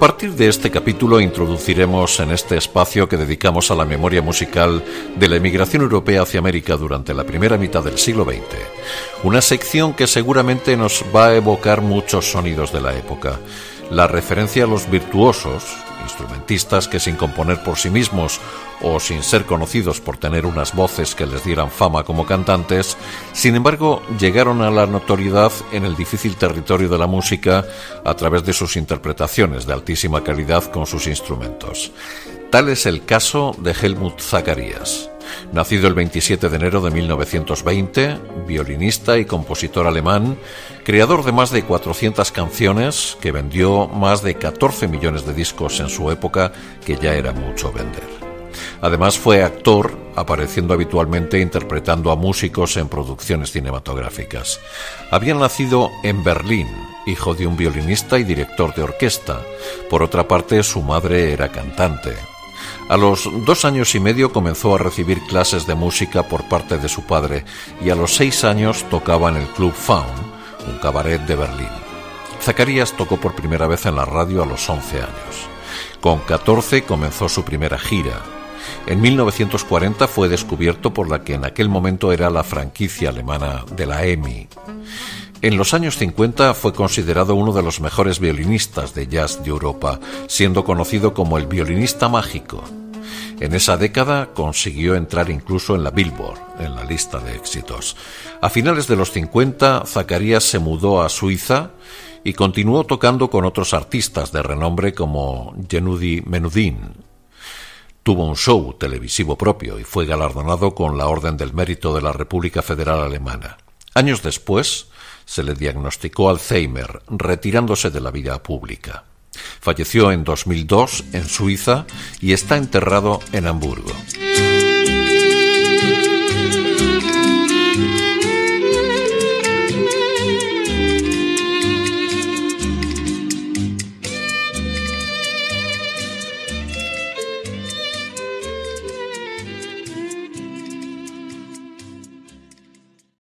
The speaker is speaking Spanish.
partir de este capítulo introduciremos en este espacio que dedicamos a la memoria musical de la emigración europea hacia América durante la primera mitad del siglo XX, una sección que seguramente nos va a evocar muchos sonidos de la época. La referencia a los virtuosos, instrumentistas que sin componer por sí mismos o sin ser conocidos por tener unas voces que les dieran fama como cantantes, sin embargo llegaron a la notoriedad en el difícil territorio de la música a través de sus interpretaciones de altísima calidad con sus instrumentos. Tal es el caso de Helmut Zacharias. Nacido el 27 de enero de 1920, violinista y compositor alemán, creador de más de 400 canciones, que vendió más de 14 millones de discos en su época, que ya era mucho vender. Además fue actor, apareciendo habitualmente interpretando a músicos en producciones cinematográficas. Había nacido en Berlín, hijo de un violinista y director de orquesta. Por otra parte, su madre era cantante. A los 2 años y medio comenzó a recibir clases de música por parte de su padre y a los 6 años tocaba en el Club Faun, un cabaret de Berlín. Zacharias tocó por primera vez en la radio a los 11 años. Con 14 comenzó su primera gira. En 1940 fue descubierto por la que en aquel momento era la franquicia alemana de la EMI. En los años 50 fue considerado uno de los mejores violinistas de jazz de Europa, siendo conocido como el violinista mágico. En esa década consiguió entrar incluso en la Billboard, en la lista de éxitos. A finales de los 50, Zacharias se mudó a Suiza y continuó tocando con otros artistas de renombre como Yehudi Menuhin. Tuvo un show televisivo propio y fue galardonado con la Orden del Mérito de la República Federal Alemana. Años después, se le diagnosticó Alzheimer, retirándose de la vida pública. Falleció en 2002 en Suiza y está enterrado en Hamburgo.